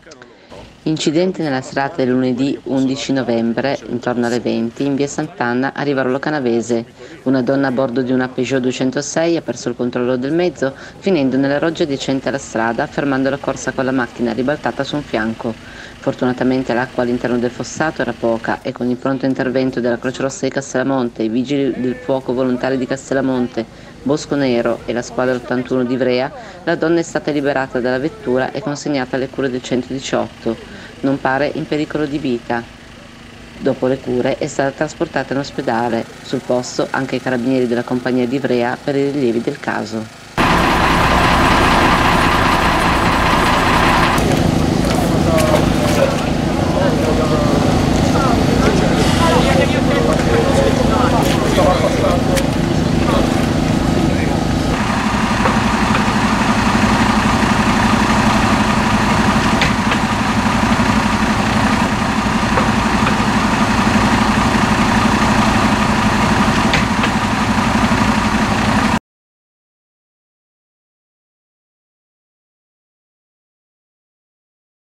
Incidente nella serata del lunedì 11 novembre, intorno alle 20, in via Sant'Anna a Rivarolo Canavese. Una donna a bordo di una Peugeot 206 ha perso il controllo del mezzo, finendo nella roggia adiacente alla strada, fermando la corsa con la macchina ribaltata su un fianco. Fortunatamente l'acqua all'interno del fossato era poca e con il pronto intervento della Croce Rossa di Castellamonte, i vigili del fuoco volontari di Castellamonte, Bosco Nero e la squadra 81 di Ivrea, la donna è stata liberata dalla vettura e consegnata alle cure del 118. Non pare in pericolo di vita. Dopo le cure è stata trasportata in ospedale. Sul posto anche i carabinieri della compagnia di Ivrea per i rilievi del caso.